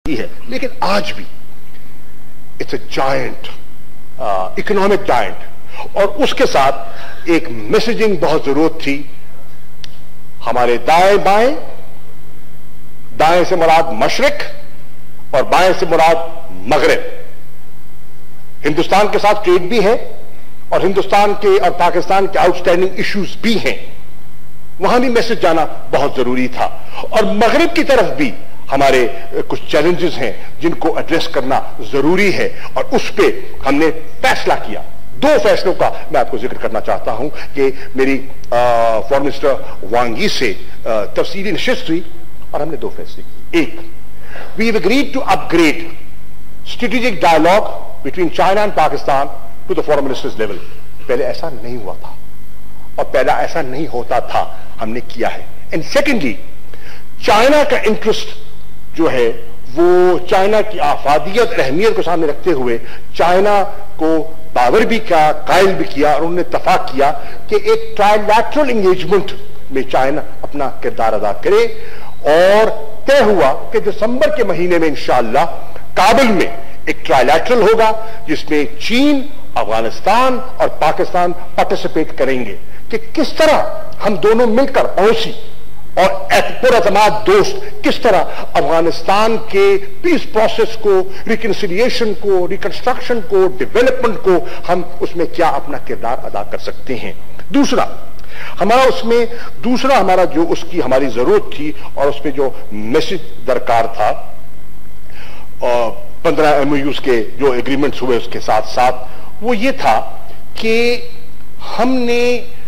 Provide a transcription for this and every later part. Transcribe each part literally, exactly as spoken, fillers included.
है, लेकिन आज भी it's a giant, economic giant, और उसके साथ एक मैसेजिंग बहुत जरूरत थी। हमारे दाएं बाएं, दाएं से मुराद मशरिक और बाएं से मुराद मगरिब, हिंदुस्तान के साथ ट्रेड भी है और हिंदुस्तान के और पाकिस्तान के आउटस्टैंडिंग इश्यूज भी हैं, वहां भी मैसेज जाना बहुत जरूरी था। और मगरिब की तरफ भी हमारे कुछ चैलेंजेस हैं जिनको एड्रेस करना जरूरी है, और उस पर हमने फैसला किया। दो फैसलों का मैं आपको जिक्र करना चाहता हूं कि मेरी फॉरेन मिनिस्टर वांग यी से तफसीली नशिस्त हुई और हमने दो फैसले किए। एक, we have agreed to upgrade strategic dialogue between China and Pakistan to the foreign ministers level. पहले ऐसा नहीं हुआ था और पहला ऐसा नहीं होता था, हमने किया है। एंड सेकेंडली, चाइना का इंटरेस्ट जो है वो चाइना की आफादियत और अहमियत को सामने रखते हुए चाइना को पावर भी किया, कायल भी किया, और उन्होंने इत्तफाक किया कि एक ट्राइलैटरल एंगेजमेंट में चाइना अपना किरदार अदा करे। और तय हुआ कि दिसंबर के महीने में इंशाअल्लाह काबुल में एक ट्राइलैटरल होगा जिसमें चीन, अफगानिस्तान और पाकिस्तान पार्टिसिपेट करेंगे कि किस तरह हम दोनों मिलकर पहुंची और पुरअतमाद दोस्त किस तरह अफगानिस्तान के पीस प्रोसेस को, रिकंसिलिएशन को, रिकंस्ट्रक्शन को, डेवलपमेंट को हम उसमें क्या अपना किरदार अदा कर सकते हैं। दूसरा हमारा उसमें दूसरा हमारा जो उसकी हमारी जरूरत थी और उसमें जो मैसेज दरकार था, पंद्रह एमओयूज के जो एग्रीमेंट्स हुए उसके साथ साथ, वो ये था कि हमने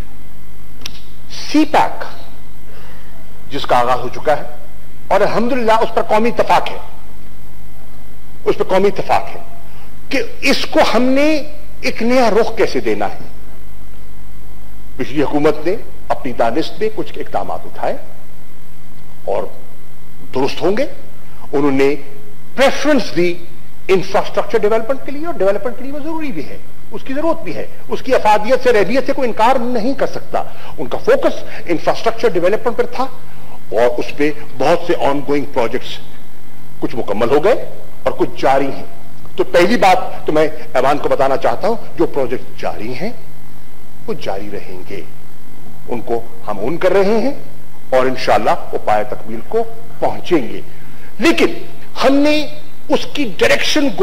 सी पैक जिसका आगाज हो चुका है और अल्हम्दुलिल्लाह उस पर कौमी इत्तफाक है, उस पर कौमी इत्तफाक है कि इसको हमने एक नया रुख कैसे देना है। पिछली हुकूमत ने अपनी दानिश में कुछ इकदाम उठाए और दुरुस्त होंगे। उन्होंने प्रेफरेंस दी इंफ्रास्ट्रक्चर डेवलपमेंट के लिए, और डेवलपमेंट के लिए वो जरूरी भी है, उसकी जरूरत भी है, उसकी अफादियत से रहबियत से कोई इनकार नहीं कर सकता। उनका फोकस इंफ्रास्ट्रक्चर डेवलपमेंट पर था और उस पर बहुत से ऑनगोइंग प्रोजेक्ट्स कुछ मुकम्मल हो गए और कुछ जारी हैं। तो पहली बात तो मैं ऐवान को बताना चाहता हूं, जो प्रोजेक्ट जारी हैं वो जारी रहेंगे, उनको हम ऑन कर रहे हैं और इंशाअल्लाह वो पाए तकमील को पहुंचेंगे। लेकिन हमने उसकी डायरेक्शन को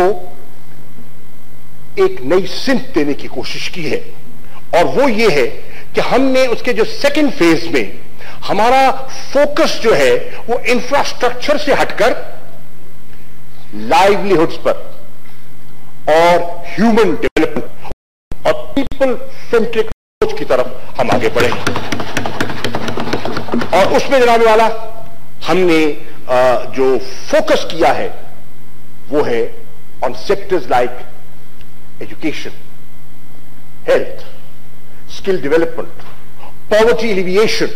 एक नई सिमत देने की कोशिश की है, और वो ये है कि हमने उसके जो सेकंड फेज में हमारा फोकस जो है वो इंफ्रास्ट्रक्चर से हटकर लाइवलीहुड्स पर और ह्यूमन डेवलपमेंट और पीपल सेंट्रिक अप्रोच की तरफ हम आगे बढ़े। और उसमें जनाब वाला हमने जो फोकस किया है वो है on sectors like education, health, skill development, poverty alleviation,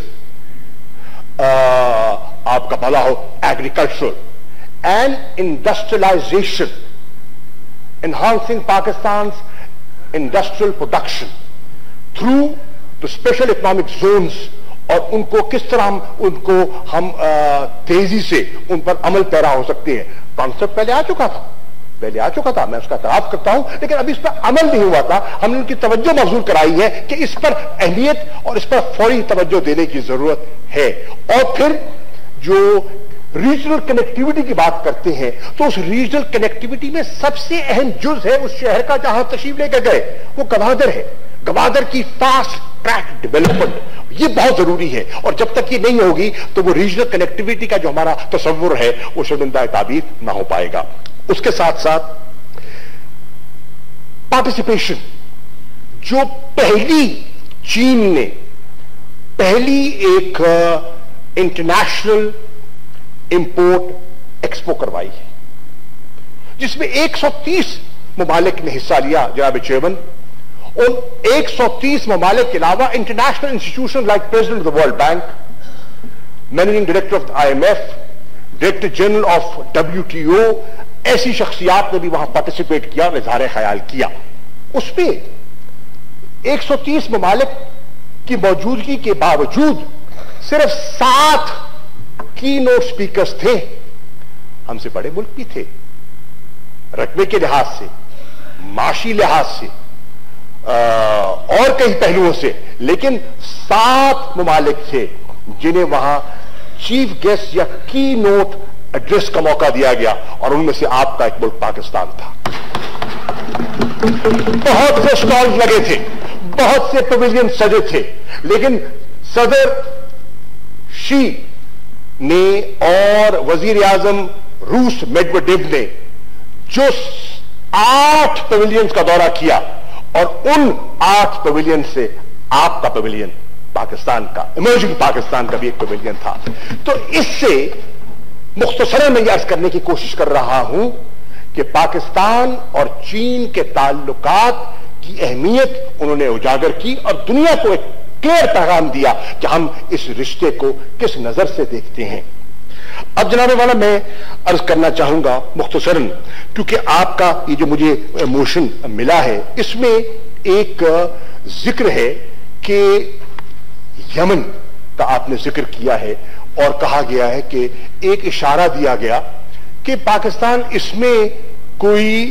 आपका भला हो agricultural and industrialisation, enhancing Pakistan's industrial production through the special economic zones, और उनको किस तरह हम उनको हम आ, तेजी से उन पर अमल पैरा हो सकते हैं। कॉन्सेप्ट पहले आ चुका था पहले आ चुका था मैं उसका एतराफ करता हूं, लेकिन अभी इस पर अमल नहीं हुआ था। हमने उनकी तवज्जो मबसूल कराई है कि इस पर अहमियत और इस पर फौरी तवज्जो देने की जरूरत है। और फिर जो रीजनल कनेक्टिविटी की बात करते हैं तो उस रीजनल कनेक्टिविटी में सबसे अहम जुज है उस शहर का जहां तशरीफ लेकर गए, वो गवादर है। गवादर की फास्ट ट्रैक डेवलपमेंट ये बहुत जरूरी है, और जब तक ये नहीं होगी तो वो रीजनल कनेक्टिविटी का जो हमारा तस्वुर है वो शर्मिंदा ताबीर ना हो पाएगा। उसके साथ साथ पार्टिसिपेशन, जो पहली चीन ने पहली एक इंटरनेशनल इंपोर्ट एक्सपो करवाई है जिसमें एक सौ तीस ममालिक ने हिस्सा लिया जनाब चेयरमैन, और एक सौ तीस ममालिक के अलावा international institution like president of the World Bank, managing director of the I M F, director general of W T O, ऐसी शख्सियात ने भी वहां पार्टिसिपेट किया और इजहार ख्याल किया। उसमें एक सौ तीस ममालिक की मौजूदगी के बावजूद सिर्फ सात की नोट स्पीकर्स थे। हमसे बड़े मुल्क भी थे, रकबे के लिहाज से, माशी लिहाज से, आ, और कई पहलुओं से, लेकिन सात ममालिक थे जिन्हें वहां चीफ गेस्ट या की नोट एड्रेस का मौका दिया गया, और उनमें से आपका एक मुल्क पाकिस्तान था। बहुत से स्टॉल्स लगे थे, बहुत से पवेलियन सजे थे, लेकिन सदर शी ने और वजीर आजम रूस मेडवेडेव ने जो आठ पवेलियंस का दौरा किया, और उन आठ पवेलियन से आपका पवेलियन पाकिस्तान का, इमर्जिंग पाकिस्तान का भी एक पवेलियन था। तो इससे मुख्तसरन मैं अर्ज करने की कोशिश कर रहा हूं कि पाकिस्तान और चीन के ताल्लुकात की अहमियत उन्होंने उजागर की और दुनिया को एक क्लियर पैगाम दिया कि हम इस रिश्ते को किस नजर से देखते हैं। अब जनाब वाला मैं अर्ज करना चाहूंगा मुख्तसरन, क्योंकि आपका ये जो मुझे मोशन मिला है इसमें एक जिक्र है कि यमन का आपने जिक्र किया है, और कहा गया है कि एक इशारा दिया गया कि पाकिस्तान इसमें कोई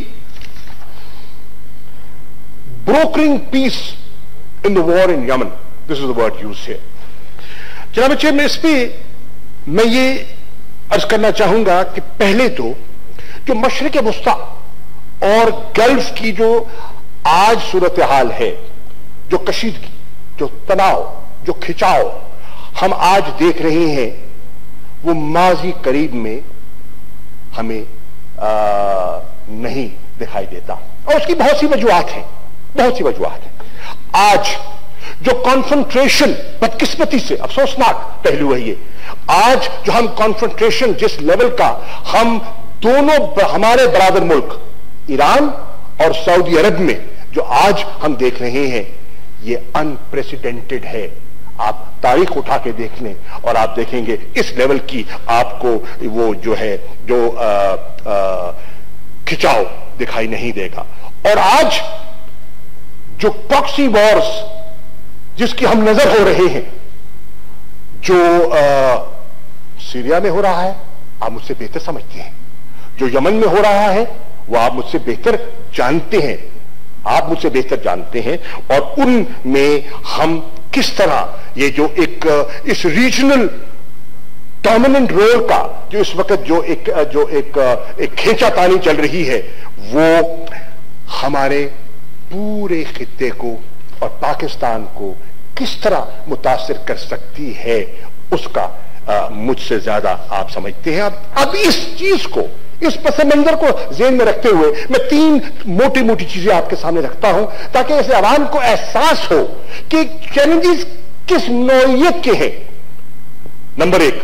brokering peace in the war in Yemen, this is the word use है। जनाब चेयरमैन, इस पे मैं ये अर्ज करना चाहूंगा कि पहले तो जो मशरिक वस्ता और गल्फ की जो आज सूरत हाल है, जो कशीदगी, जो तनाव, जो खिंचाव हम आज देख रहे हैं, वो माजी करीब में हमें आ, नहीं दिखाई देता, और उसकी बहुत सी वजूहात हैं, बहुत सी वजूहात हैं। आज जो कॉन्फ्रंट्रेशन, बदकिस्मती से अफसोसनाक पहलू है ये, आज जो हम कॉन्फ्रंट्रेशन जिस लेवल का हम दोनों हमारे बराबर मुल्क ईरान और सऊदी अरब में जो आज हम देख रहे हैं, ये अनप्रेसिडेंटेड है। आप तारीख उठा के देख लें और आप देखेंगे इस लेवल की आपको वो जो है जो आ, आ, खिंचाव दिखाई नहीं देगा। और आज जो प्रॉक्सी वॉर्स जिसकी हम नजर हो रहे हैं, जो आ, सीरिया में हो रहा है आप मुझसे बेहतर समझते हैं, जो यमन में हो रहा है वो आप मुझसे बेहतर जानते हैं, आप मुझसे बेहतर जानते हैं, और उनमें हम किस तरह ये जो एक इस रीजनल डोमिनेंट रोल का जो इस वक्त जो एक जो एक एक खींचातानी चल रही है, वो हमारे पूरे खित्ते को और पाकिस्तान को किस तरह मुतासिर कर सकती है, उसका आ, मुझसे ज्यादा आप समझते हैं। अब अब इस चीज को, इस पस मंजर को ज़हन में रखते हुए मैं तीन मोटी मोटी चीजें आपके सामने रखता हूं, ताकि इस आवाम को एहसास हो कि चैलेंजेस किस नौइयत के हैं। नंबर एक,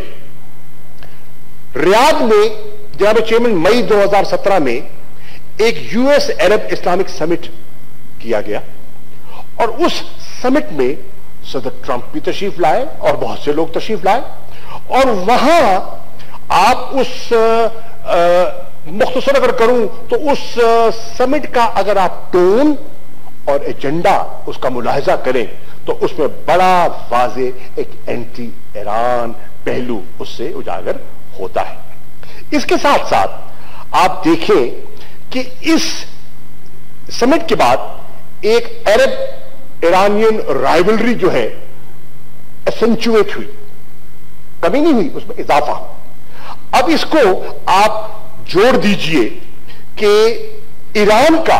रियाद में जनाब चेयरमैन मई दो हज़ार सत्रह में एक यूएस अरब इस्लामिक समिट किया गया, और उस समिट में सदर ट्रंप भी तशरीफ लाए और बहुत से लोग तशरीफ लाए, और वहां आप उस मुख्तसर अगर करूं तो उस समिट का अगर आप टोन और एजेंडा उसका मुलाहिजा करें तो उसमें बड़ा वाजे एक एंटी ईरान पहलू उससे उजागर होता है। इसके साथ साथ आप देखें कि इस समिट के बाद एक अरब ईरानियन राइवलरी जो है एसेंचुएट हुई, कमी नहीं हुई, उसमें इजाफा। अब इसको आप जोड़ दीजिए कि ईरान का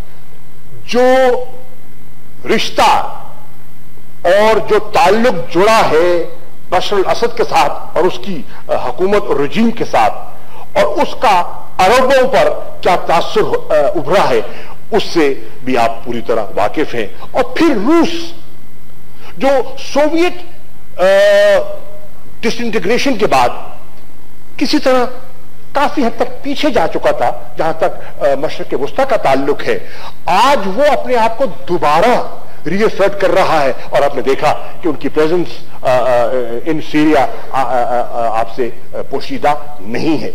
जो रिश्ता और जो ताल्लुक जुड़ा है बशर अल असद के साथ और उसकी हुकूमत और रजीम के साथ, और उसका अरबों पर क्या तासुर उभरा है, उससे भी आप पूरी तरह वाकिफ हैं। और फिर रूस जो सोवियत डिसइंटीग्रेशन के बाद किसी तरह काफी हद तक पीछे जा चुका था जहां तक मशरिक वस्ता का ताल्लुक है, आज वो अपने आप को दोबारा रीअसर्ट कर रहा है, और आपने देखा कि उनकी प्रेजेंस इन सीरिया आपसे पोशीदा नहीं है।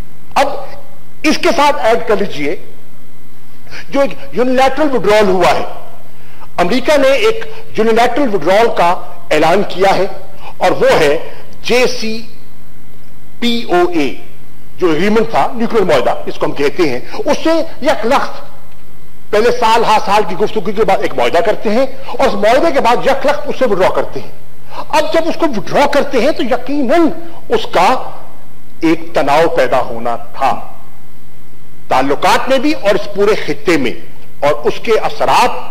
अब इसके साथ ऐड कर लीजिए जो एक यूनिलैटरल विड्रॉल हुआ है, अमेरिका ने एक यूनिलैटरल विड्रॉल का ऐलान किया है, और वो है जे सी पी ओ ए, जो एग्रीमेंट था, न्यूक्लियर मुआहदा इसको हम कहते हैं, उससे यकलख्त पहले साल हा साल की गुफ्तगू के बाद एक मुआहदा करते हैं और उस मुआहदे के बाद यकलख्त उससे विड्रॉ करते हैं। अब जब उसको विड्रॉ करते हैं तो यकीनन उसका एक तनाव पैदा होना था ताल्लुकात में भी और इस पूरे खित्ते में, और उसके असरात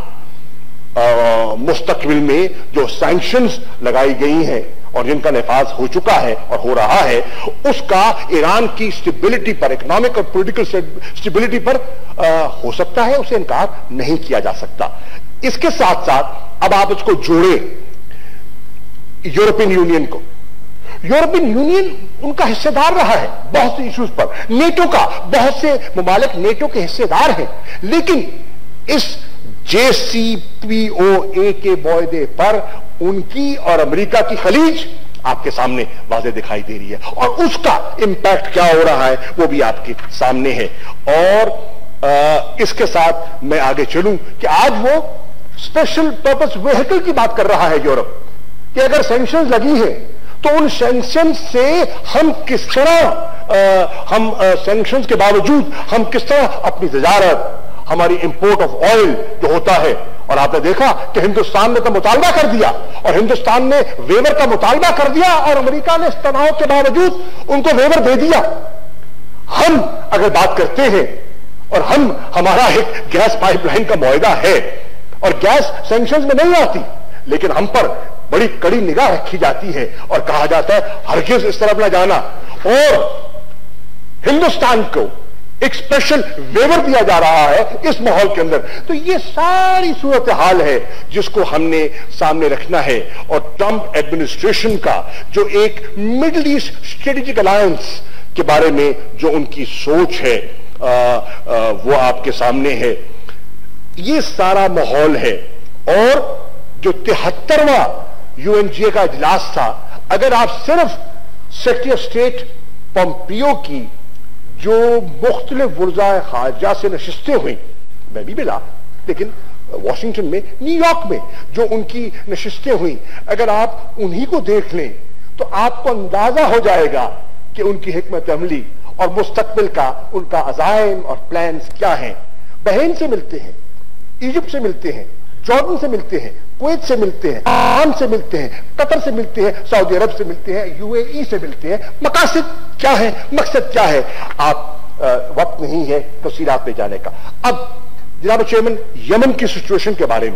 मुस्तकबिल में जो सैंक्शंस लगाई गई हैं और जिनका नफाज हो चुका है और हो रहा है, उसका ईरान की स्टेबिलिटी पर, इकोनॉमिक और पॉलिटिकल स्टेबिलिटी पर आ, हो सकता है, उसे इनकार नहीं किया जा सकता। इसके साथ साथ अब आप इसको जोड़ें यूरोपियन यूनियन को। यूरोपियन यूनियन उनका हिस्सेदार रहा है बहुत से इश्यूज पर, नेटो का बहुत से मुमालिक नेटो के हिस्सेदार हैं, लेकिन इस जे सी पी ओ ए के मुआहदे पर उनकी और अमेरिका की खलीज आपके सामने वाज़े दिखाई दे रही है और उसका इंपैक्ट क्या हो रहा है वो भी आपके सामने है। और आ, इसके साथ मैं आगे चलूं कि आज वो स्पेशल पर्पस व्हीकल की बात कर रहा है यूरोप, कि अगर सैंक्शंस लगी है तो उन सैंक्शंस से हम किस तरह हम सैंक्शंस के बावजूद हम किस तरह अपनी तजारत, हमारी इंपोर्ट ऑफ ऑयल जो होता है, और आपने देखा कि हिंदुस्तान ने तो मुतालबा कर दिया और हिंदुस्तान ने वेवर का मुतालबा कर दिया और अमेरिका ने इस तनाव के बावजूद उनको वेवर दे दिया। हम अगर बात करते हैं और हम हमारा एक गैस पाइपलाइन का मुआहदा है और गैस सैंक्शंस में नहीं आती, लेकिन हम पर बड़ी कड़ी निगाह रखी जाती है और कहा जाता है हरगिज इस तरफ न जाना, और हिंदुस्तान को एक स्पेशल वेवर दिया जा रहा है इस माहौल के अंदर। तो ये सारी सूरत हाल है जिसको हमने सामने रखना है। और ट्रंप एडमिनिस्ट्रेशन का जो एक मिडिल ईस्ट स्ट्रेटेजिक अलायंस के बारे में जो उनकी सोच है आ, आ, वो आपके सामने है। ये सारा माहौल है। और जो तिहत्तरवां यूएनजीए का इजलास था, अगर आप सिर्फ सेक्रेटरी ऑफ स्टेट पोम्पियो की जो मुख्तलिफ वुज़राए खारजा से नशिस्तें हुई, मैं भी मिला, लेकिन वॉशिंगटन में, न्यूयॉर्क में जो उनकी नशिस्तें हुई, अगर आप उन्हीं को देख लें तो आपको अंदाजा हो जाएगा कि उनकी हिकमत अमली और मुस्तकबिल का उनका अज़ाइम और प्लान्स क्या हैं। बहरीन से मिलते हैं, इजिप्ट से मिलते हैं, जॉर्डन से मिलते हैं, कुवैत से मिलते हैं, ओमान से मिलते हैं, कतर से मिलते हैं, सऊदी अरब से मिलते हैं, यूएई से मिलते हैं। मकासद क्या है, मकसद क्या है, आप आ, वक्त नहीं है तफसीलात में जाने का। अब जनाब चेयरमैन, यमन की सिचुएशन के बारे में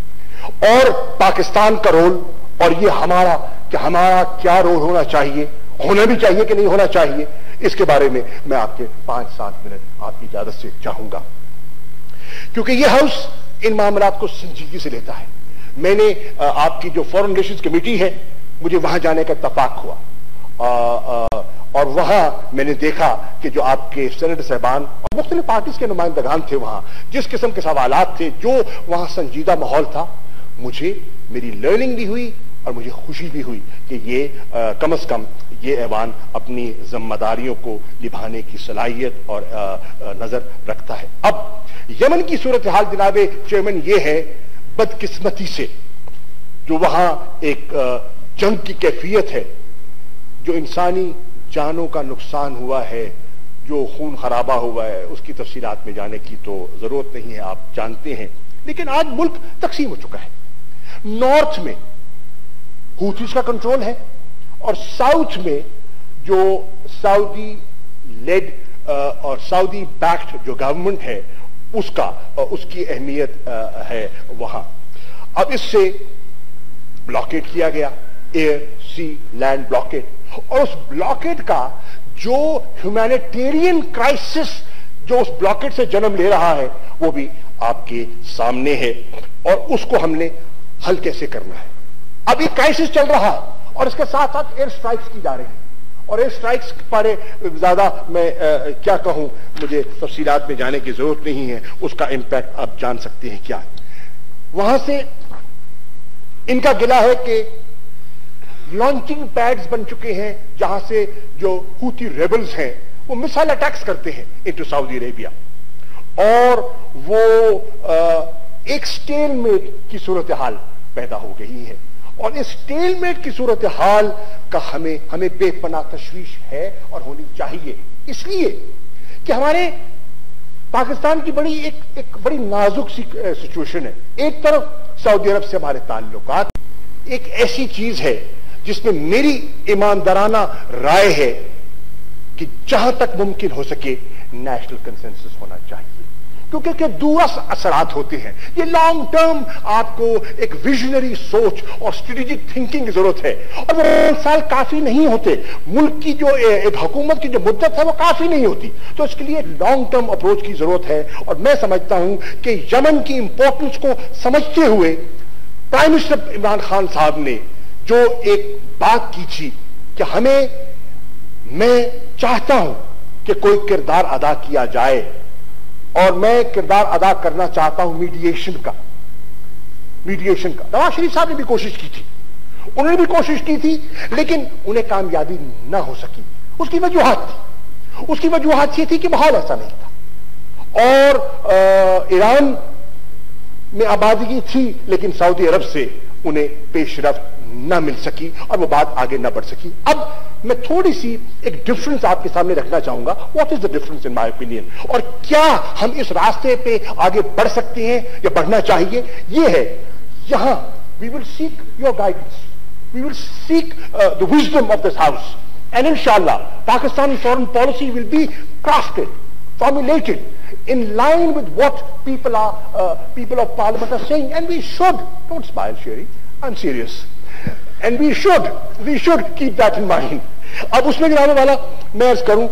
और पाकिस्तान का रोल, और ये हमारा कि हमारा क्या रोल होना चाहिए, होना भी चाहिए कि नहीं होना चाहिए, इसके बारे में मैं आपके पांच सात मिनट आपकी इजाजत से चाहूंगा, क्योंकि यह हाउस इन मामलात को संजीदगी से लेता है। मैंने आ, आपकी जो फॉरेन रिलेशंस कमेटी है, मुझे वहां जाने का इत्तफाक हुआ आ, आ, और वहां मैंने देखा कि जो आपके सेनेटर साहबान और मुख्तलिफ पार्टीज के नुमाइंदगान थे, वहां जिस किस्म के सवालात थे, जो वहां संजीदा माहौल था, मुझे मेरी लर्निंग भी हुई और मुझे खुशी भी हुई कि ये आ, कम अज कम ये ऐवान अपनी जिम्मेदारियों को निभाने की सलाहियत और आ, आ, नजर रखता है। अब यमन की सूरत हाल जनाब चेयरमैन ये है, बदकिस्मती से जो वहां एक आ, जंग की कैफियत है, जो इंसानी जानों का नुकसान हुआ है, जो खून खराबा हुआ है, उसकी तफसीलात में जाने की तो जरूरत नहीं है, आप जानते हैं। लेकिन आज मुल्क तकसीम हो चुका है। नॉर्थ में हूथीज का कंट्रोल है और साउथ में जो सऊदी लेड और सऊदी बैक्ड जो गवर्नमेंट है, उसका उसकी अहमियत है वहां। अब इससे ब्लॉकेट किया गया, एयर सी लैंड ब्लॉकेट, और उस ब्लॉकेट का जो ह्यूमैनिटेरियन क्राइसिस जो उस ब्लॉकेट से जन्म ले रहा है, वो भी आपके सामने है और उसको हमने हल कैसे करना है। अब एक क्राइसिस चल रहा है और इसके साथ साथ एयर स्ट्राइक्स की जा रही है, और एयर स्ट्राइक्स पर ज्यादा मैं आ, क्या कहूं, मुझे तफसीलात में जाने की जरूरत नहीं है, उसका इंपैक्ट आप जान सकते हैं क्या है। वहां से इनका गिला है कि लॉन्चिंग पैड्स बन चुके हैं जहां से जो हूती रेबल्स हैं वो मिसाइल अटैक्स करते हैं इनटू सऊदी अरेबिया, और वो आ, एक स्टेलमेट की सूरत हाल पैदा हो गई है। और इस स्टेलमेट की सूरत हाल का हमें हमें बेपनाह तशवीश है और होनी चाहिए, इसलिए कि हमारे पाकिस्तान की बड़ी एक एक बड़ी नाजुक सी सिचुएशन है। एक तरफ सऊदी अरब से हमारे ताल्लुकात एक ऐसी चीज है जिसमें मेरी ईमानदाराना राय है कि जहां तक मुमकिन हो सके नेशनल कंसेंसस होना चाहिए, क्योंकि के दूरस असरात होते हैं। ये लॉन्ग टर्म आपको एक विजनरी सोच और स्ट्रेटेजिक थिंकिंग की जरूरत है, और वो पांच साल काफी नहीं होते। मुल्क की जो एक हुकूमत की जो मुद्दत है वो काफी नहीं होती, तो इसके लिए लॉन्ग टर्म अप्रोच की जरूरत है। और मैं समझता हूं कि यमन की इंपॉर्टेंस को समझते हुए प्राइम मिनिस्टर इमरान खान साहब ने जो एक बात की थी कि हमें, मैं चाहता हूं कि कोई किरदार अदा किया जाए, और मैं किरदार अदा करना चाहता हूं मीडिएशन का मीडिएशन का नवाज शरीफ साहब ने भी कोशिश की थी, उन्होंने भी कोशिश की थी, लेकिन उन्हें कामयाबी ना हो सकी। उसकी वजूहत थी उसकी वजूहत ये थी कि माहौल ऐसा नहीं था, और आ, ईरान में आबादगी थी, लेकिन सऊदी अरब से उन्हें पेशरफ्त ना मिल सकी और वो बात आगे ना बढ़ सकी। अब मैं थोड़ी सी एक डिफरेंस आपके सामने रखना चाहूंगा। What is the difference in my opinion, और क्या हम इस रास्ते पे आगे बढ़ सकते हैं या बढ़ना चाहिए, ये है यहां we will seek your guidance, we will seek the wisdom of this house, and इंशाल्लाह Pakistani foreign policy will be crafted, formulated in line with what people are uh, people of parliament are saying, and we should, don't smile Sherry, I'm serious, and we should we should keep that in mind. अब उसमें गिराने वाला मैं अर्ज करूं,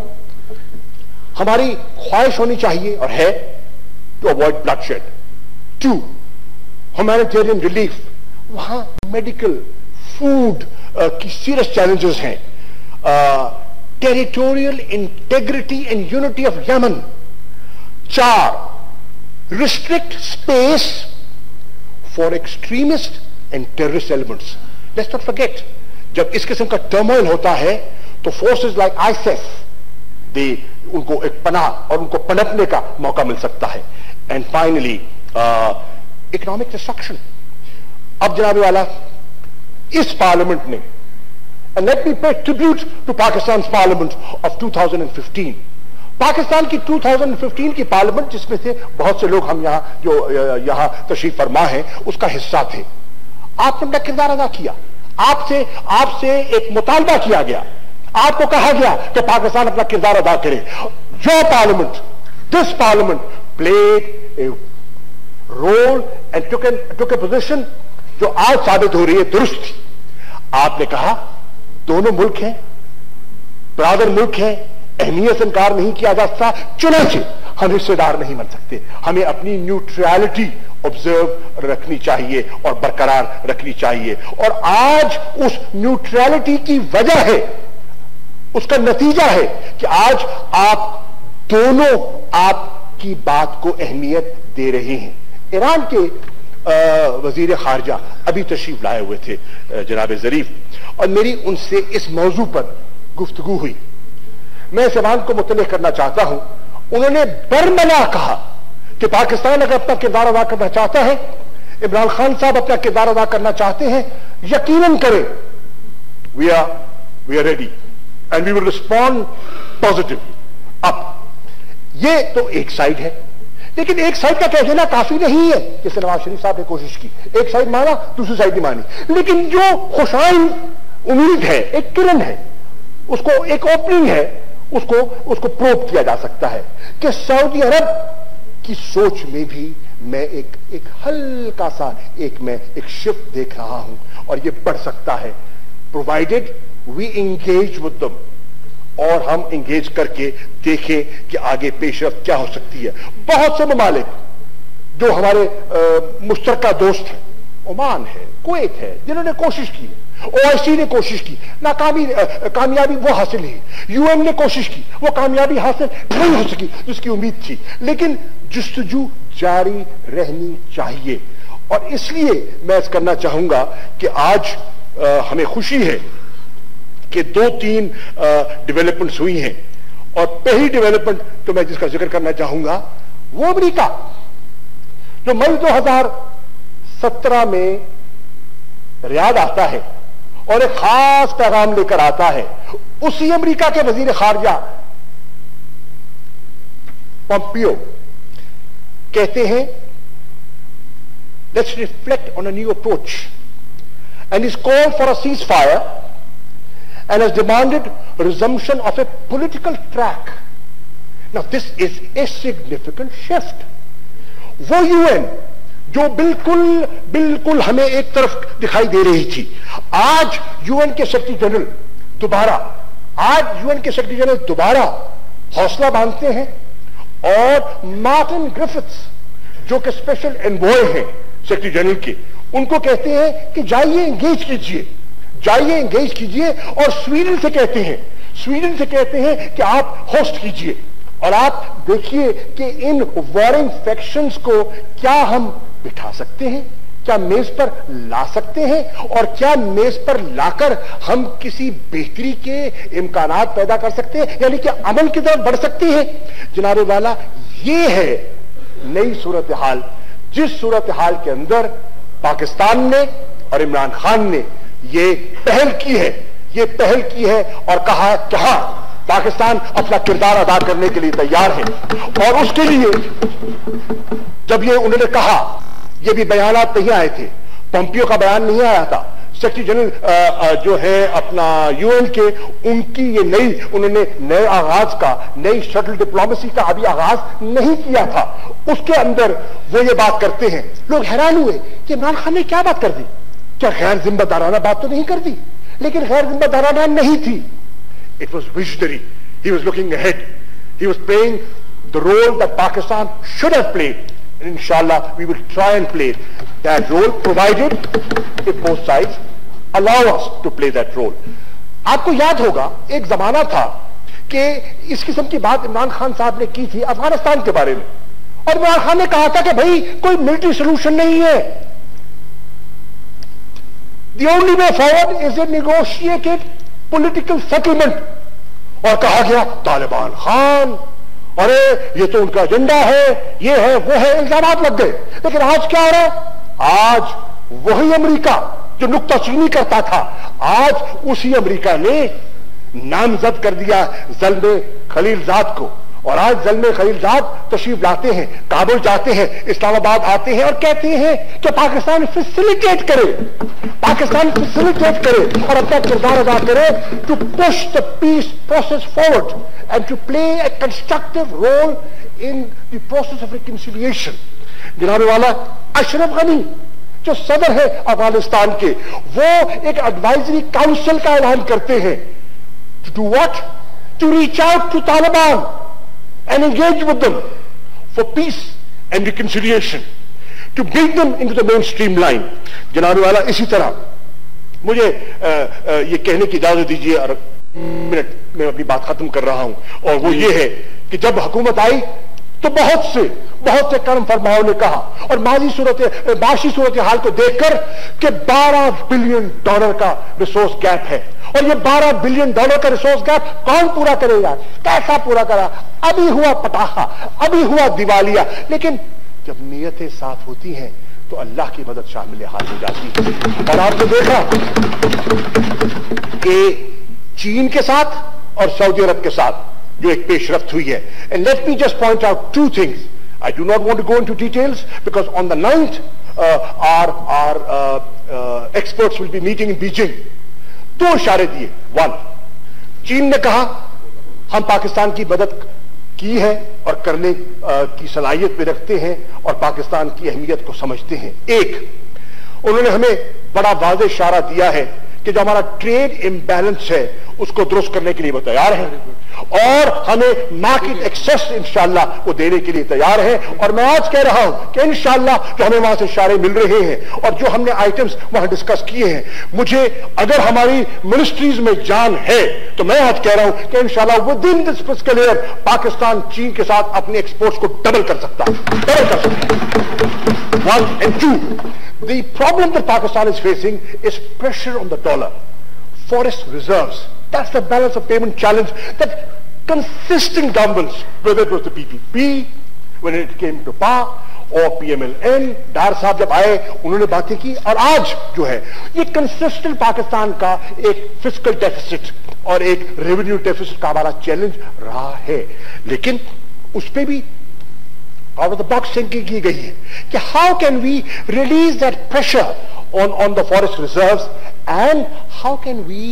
हमारी ख्वाहिश होनी चाहिए और है to avoid bloodshed, to humanitarian relief, वहां मेडिकल फूड uh, की सीरियस चैलेंजेस हैं, uh, territorial integrity and unity of Yemen. चार, restrict space for extremist and terrorist elements. Let's not forget, जब इस किस्म का टर्मोइल होता है तो फोर्सेस लाइक आईएसएफ दे उनको एक पनाह और उनको पनपने का मौका मिल सकता है। And finally economic destruction. अब जनाबे वाला इस पार्लियामेंट ने, and let me pay tribute to Pakistan's parliament of two thousand fifteen. Pakistan की दो हज़ार पंद्रह की पार्लियामेंट, जिसमें से बहुत से लोग हम यहां जो यहां तशरीफ फरमा हैं उसका हिस्सा थे, आपने अपना किरदार अदा किया। आपसे आपसे एक मुतालबा किया गया, आपको कहा गया कि पाकिस्तान अपना किरदार अदा करे। Your parliament, this parliament played a role and took took a position जो आज साबित हो रही है दुरुस्त थी। आपने कहा दोनों मुल्क हैं, बराबर मुल्क हैं, अहमियत से इनकार नहीं किया जा सकता, चुनाचे हम हिस्सेदार नहीं बन सकते, हमें अपनी न्यूट्रलिटी ऑब्जर्व रखनी चाहिए और बरकरार रखनी चाहिए। और आज उस न्यूट्रलिटी की वजह है, उसका नतीजा है कि आज आप दोनों आपकी बात को अहमियत दे रहे हैं। ईरान के वजीर खारजा अभी तशरीफ लाए हुए थे जनाब जरीफ, और मेरी उनसे इस मौजू पर गुफ्तगू हुई। मैं इस ईरान को मुतल्ले करना चाहता हूं, उन्होंने बरमला कहा कि पाकिस्तान अगर अपना किरदार अदा करना चाहता है, इमरान खान साहब अपना किरदार अदा करना चाहते हैं, यकीनन करें, we are we are ready and we will respond positive. अब ये तो एक साइड है, लेकिन एक साइड का कह देना काफी नहीं है, जैसे नवाज शरीफ साहब ने कोशिश की, एक साइड माना दूसरी साइड नहीं मानी। लेकिन जो खुशाइन उम्मीद है, एक किरण है, उसको एक ओपनिंग है, उसको उसको प्रोब किया जा सकता है कि सऊदी अरब की सोच में भी मैं एक एक हल्का सा एक मैं एक शिफ्ट देख रहा हूं, और ये बढ़ सकता है provided we engage with them, और हम इंगेज करके देखें कि आगे पेशरफ्त क्या हो सकती है। बहुत से ममालिक जो हमारे मुश्तरका दोस्त हैं, ओमान है, कुवैत है, जिन्होंने कोशिश की, ओआईसी ने कोशिश की, नाकामी कामयाबी वो हासिल हुई, यूएन ने कोशिश की, वो कामयाबी हासिल नहीं हो सकी जिसकी उम्मीद थी, लेकिन जुस्तजू जारी रहनी चाहिए। और इसलिए मैं इस करना चाहूंगा कि आज आ, हमें खुशी है कि दो तीन डेवलपमेंट्स हुई हैं, और पहली डेवलपमेंट तो मैं जिसका जिक्र करना चाहूंगा वो अमेरिका, जो मई दो हज़ार सत्रह में रियाद आता है और एक खास पैगाम लेकर आता है, उसी अमेरिका के वजीर खारजा पोम्पियो कहते हैं, let's reflect on a new approach, and is called for a cease fire and has demanded resumption of a political track. Now this is a significant shift. वो यूएन जो बिल्कुल बिल्कुल हमें एक तरफ दिखाई दे रही थी, आज यूएन के सेक्रेटरी जनरल दोबारा आज यूएन के सेक्रेटरी जनरल दोबारा हौसला बांधते हैं और मार्टिन ग्रिफिथ्स जो कि स्पेशल एनवॉय हैं सेक्रेटरी जनरल के, उनको कहते हैं कि जाइए एंगेज कीजिए, जाइए एंगेज कीजिए, और स्वीडन से कहते हैं स्वीडन से कहते हैं कि आप होस्ट कीजिए, और आप देखिए कि इन वॉरिंग फैक्शंस को क्या हम बिठा सकते हैं, क्या मेज पर ला सकते हैं, और क्या मेज पर लाकर हम किसी बेहतरी के इम्कानात पैदा कर सकते हैं, यानी कि अमल की तरफ बढ़ सकते हैं। जनाब वाला, ये है नई सूरत हाल, जिस सूरत हाल के अंदर पाकिस्तान ने और इमरान खान ने ये पहल की है ये पहल की है और कहा कि हां, पाकिस्तान अपना किरदार अदा करने के लिए तैयार है। और उसके लिए जब ये उन्होंने कहा, ये भी बयानात नहीं आए थे, पोम्पियो का बयान नहीं आया था, सेक्रेटरी जनरल जो है अपना यूएन के, उनकी ये नई उन्होंने नए आगाज का, नई शटल डिप्लोमेसी का अभी आगाज नहीं किया था, उसके अंदर वो ये बात करते हैं। लोग हैरान हुए कि इमरान खान ने क्या बात कर दी, क्या गैर जिम्मेदाराना बात तो नहीं कर दी, लेकिन गैर जिम्मेदाराना नहीं थी। It was visionary, he was looking ahead, he was playing the role that Pakistan should have played, and inshallah we will try and play that role provided if both sides allow us to play that role. आपको याद होगा एक जमाना था कि इस किस्म की बात इमरान खान साहब ने की थी अफगानिस्तान के बारे में, और इमरान खान ने कहा था कि भाई कोई मिलिट्री सोल्यूशन नहीं है, the only way forward is a negotiated political settlement, और कहा गया तालिबान खान, अरे ये तो उनका एजेंडा है, ये है वो है, इल्जामात लग गए। लेकिन आज क्या हो रहा है, आज वही अमेरिका जो नुक्ताचीनी करता था, आज उसी अमेरिका ने नामजद कर दिया ज़ल्मे खलीलजाद को, और आज ज़ल्मे खलीलजाद तशरीफ लाते हैं, काबुल जाते हैं, इस्लामाबाद आते हैं और कहते हैं कि पाकिस्तान फैसिलिटेट करे, पाकिस्तान फैसिलिटेट करे और अपना किरदार अदा करे to push the peace process forward and to play a constructive role in the process of reconciliation. जनाब वाला, अशरफ गनी जो सदर है अफगानिस्तान के, वो एक एडवाइजरी काउंसिल का ऐलान करते हैं to do what, to reach out to Taliban and engage with them for peace and reconciliation, to bring them into the mainstream line. जनाब वाला, इसी तरह मुझे आ, आ, ये कहने की इजाजत दीजिए, और मिनट में अपनी बात खत्म कर रहा हूं, और वो ये है कि जब हुकूमत आई तो बहुत से बहुत से कर्म फरमाओं ने कहा, और माजी सूरत बाशी सूरत हाल को देखकर कि बारह बिलियन डॉलर का रिसोर्स गैप है, और ये बारह बिलियन डॉलर का रिसोर्स गैप कौन पूरा करेगा, कैसा पूरा करा, अभी हुआ पटाखा, अभी हुआ दिवालिया। लेकिन जब नीयतें साफ होती हैं तो अल्लाह की मदद शामिल हाल हो जाती है। और आपने देखा कि चीन के साथ और सऊदी अरब के साथ जो एक पेशरफ्त हुई है, and let me just point out two things, I do not want to go into details because on the ninth R R experts will be meeting in Beijing. दो इशारे दिए, वन, चीन ने कहा हम पाकिस्तान की मदद की है और करने आ, की सलाहियत भी रखते हैं और पाकिस्तान की अहमियत को समझते हैं। एक, उन्होंने हमें बड़ा वाज़ेह इशारा दिया है कि जो हमारा ट्रेड इम्बैलेंस है उसको दुरुस्त करने के लिए वो तैयार है, और हमें मार्केट एक्सेस इंशाल्लाह वो देने के लिए तैयार है। और मैं आज कह रहा हूं कि इंशाल्लाह जो हमें वहां से इशारे मिल रहे हैं और जो हमने आइटम्स वहां डिस्कस किए हैं, मुझे अगर हमारी मिनिस्ट्रीज में जान है तो मैं आज कह रहा हूं कि इंशाल्लाह within this fiscal year Pakistan चीन के साथ अपने एक्सपोर्ट्स को डबल कर सकता है, डबल कर सकता है। One and two, the problem that Pakistan is facing is pressure on the dollar, forest reserves. That's the balance of payment challenge that consisting governments, whether it was the P P P, when it came to power, और पीएमएलएन डार साहब जब आए उन्होंने बातें की, और आज जो है ये कंसिस्टेंट पाकिस्तान का एक फिस्कल डेफिसिट और एक रेवेन्यू डेफिसिट का हमारा चैलेंज रहा है। लेकिन उस पर भी out of the box thinking की गई है कि how can we release that pressure on on the forest reserves and how can we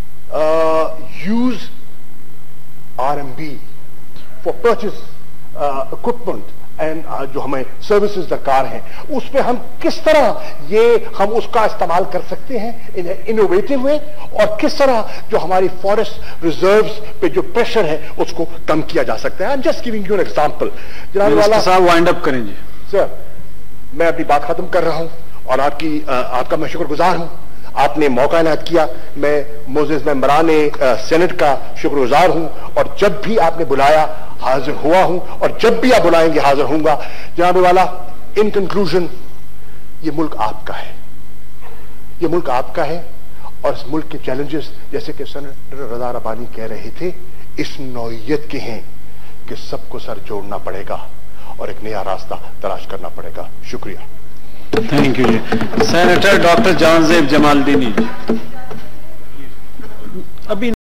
use RMB for purchase equipment and जो हमें सर्विसेज दरकार हैं, उस पर हम किस तरह ये हम उसका इस्तेमाल कर सकते हैं इन इनोवेटिव वे, और किस तरह जो हमारी फॉरेस्ट रिजर्व्स पे जो प्रेशर है उसको कम किया जा सकता है। I am just giving you an example. जनाब वाला साहब वाइंड अप करें जी। सर, मैं अपनी बात खत्म कर रहा हूं और आपकी आपका मैं शुक्रगुजार हूं, आपने मौका इनायत किया। मैं मोज़ेज़ मेंबरान सेनेट का शुक्रगुजार हूं, और जब भी आपने बुलाया हाजिर हुआ हूं, और जब भी आप बुलाएंगे हाजिर होऊंगा। जनाब वाला, इन कंक्लूजन, ये मुल्क आपका है, ये मुल्क आपका है, और इस मुल्क के चैलेंजेस, जैसे कि सेनेटर रज़ा रब्बानी कह रहे थे, इस नौइयत के हैं कि सबको सर जोड़ना पड़ेगा और एक नया रास्ता तलाश करना पड़ेगा। शुक्रिया। थैंक यू जी। Senator doctor Jahanzeb Jamaldini ji. अभी